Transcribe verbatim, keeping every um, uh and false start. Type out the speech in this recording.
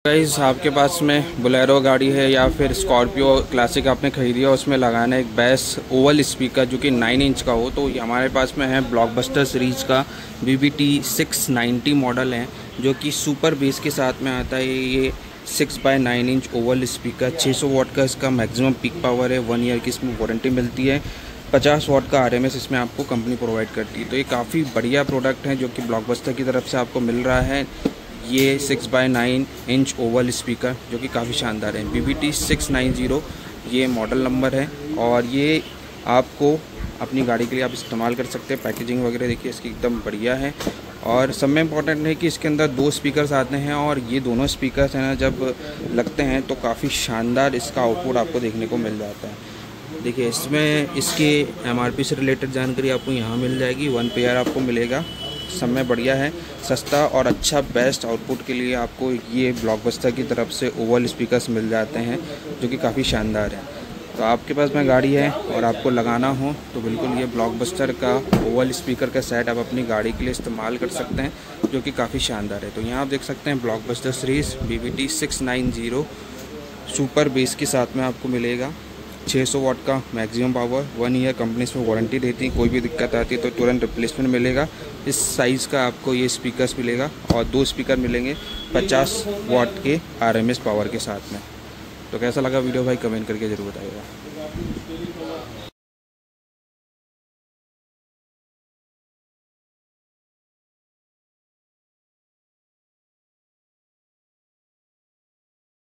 Guys आपके पास में Bolero गाड़ी है या फिर स्कॉर्पियो क्लासिक आपने खरीदी है, उसमें लगाना एक बेस ओवल स्पीकर जो कि नाइन इंच का हो, तो हमारे पास में है ब्लॉकबस्टर सीरीज का V V T six ninety model है जो कि सुपर बेस के साथ में आता है। ये six by nine inch oval speaker, छः सौ वाट का इसका मैक्सिमम पीक पावर है, वन ईयर की इसमें वारंटी मिलती है, पचास वाट का आर एम एस इसमें आपको कंपनी प्रोवाइड करती है। तो ये काफ़ी बढ़िया प्रोडक्ट है जो कि ब्लॉकबस्टर की तरफ से आपको मिल रहा है। ये six by nine inch oval speaker जो कि काफ़ी शानदार है, V V T six nine zero ये मॉडल नंबर है और ये आपको अपनी गाड़ी के लिए आप इस्तेमाल कर सकते हैं। पैकेजिंग वगैरह देखिए इसकी एकदम बढ़िया है और सब में इम्पॉर्टेंट है कि इसके अंदर दो स्पीकर्स आते हैं और ये दोनों स्पीकर्स हैं ना जब लगते हैं तो काफ़ी शानदार इसका आउटपुट आपको देखने को मिल जाता है। देखिए इसमें इसके एम आर पी से रिलेटेड जानकारी आपको यहाँ मिल जाएगी, वन पेयर आपको मिलेगा, सब में बढ़िया है, सस्ता और अच्छा बेस्ट आउटपुट के लिए आपको ये ब्लॉकबस्टर की तरफ से ओवल स्पीकर्स मिल जाते हैं जो कि काफ़ी शानदार है। तो आपके पास में गाड़ी है और आपको लगाना हो तो बिल्कुल ये ब्लॉकबस्टर का ओवल स्पीकर का सेट आप अपनी गाड़ी के लिए इस्तेमाल कर सकते हैं जो कि काफ़ी शानदार है। तो यहाँ आप देख सकते हैं blockbuster series V V T six nine zero super bass के साथ में आपको मिलेगा, छः सौ वाट का maximum power, one year company इसमें वारंटी देती है, कोई भी दिक्कत आती है तो तुरंत रिप्लेसमेंट मिलेगा। इस साइज़ का आपको ये स्पीकर्स मिलेगा और दो स्पीकर मिलेंगे पचास वाट के आर एम एस पावर के साथ में। तो कैसा लगा वीडियो भाई कमेंट करके ज़रूर बताइएगा।